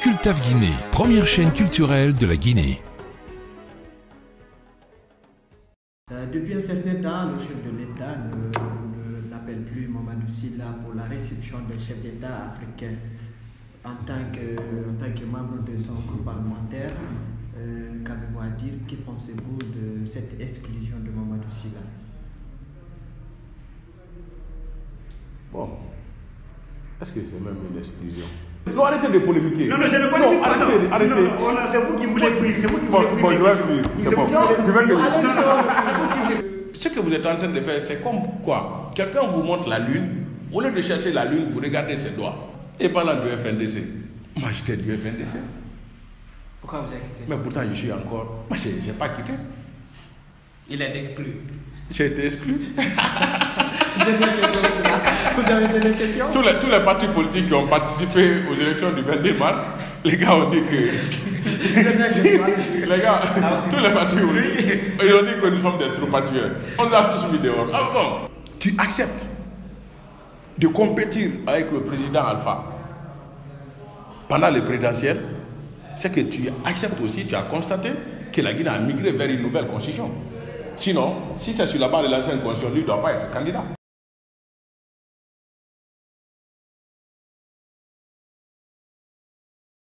Cultave Guinée, première chaîne culturelle de la Guinée. Depuis un certain temps, le chef de l'État n'appelle plus Mamadou Sylla pour la réception des chefs d'État africains. En tant que membre de son groupe parlementaire, qu'avez-vous à dire? Que pensez-vous de cette exclusion de Mamadou Sylla? Bon, est-ce que c'est même une exclusion? Non, arrêtez de polémiquer. Non, je ne polémique pas. Arrêtez. Non, c'est vous qui voulez fuir. C'est vous qui voulez fuir. Bon, je vais fuir. C'est bon. Tu veux que... Non. Ce que vous êtes en train de faire, c'est comme quoi? Quelqu'un vous montre la lune, au lieu de chercher la lune, vous regardez ses doigts. Et parlant du FNDC, moi j'étais du FNDC. Pourquoi vous avez quitté? Mais pourtant je suis encore... Moi je n'ai pas quitté. Il est exclu. J'ai été exclu. Vous avez des questions? Tous les partis politiques qui ont participé aux élections du 22 mars, les gars ont dit que... les gars, tous les partis politiques, ils ont dit que nous sommes des troupatueurs. On nous a tous mis dehors. Ah bon, tu acceptes de compétir avec le président Alpha pendant les présidentielles, c'est que tu acceptes aussi, tu as constaté que la Guinée a migré vers une nouvelle constitution. Sinon, si c'est sur la base de l'ancienne constitution, lui ne doit pas être candidat.